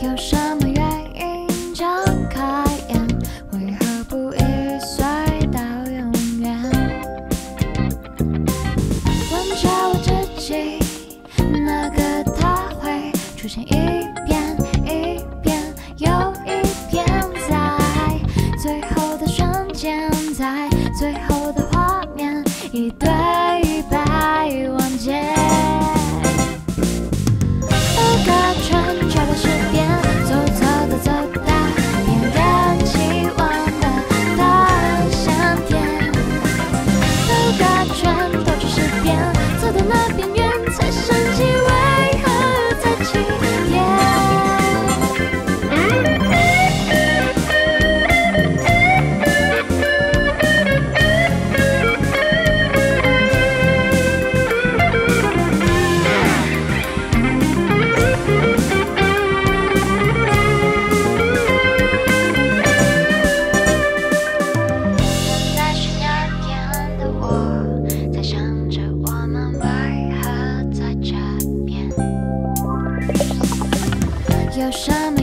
有什么原因睁开眼？为何不一岁到永远？问着我自己，那个他会出现一遍一遍又一遍，在最后的瞬间，在最后的画面，一对一百万件。兜个圈，转了10遍，走走的走到别人期望的大闪电。兜个圈，兜出10遍，走到那边缘才升级，为何在起点？等待12点的我，在想着我们为何在这边。有什么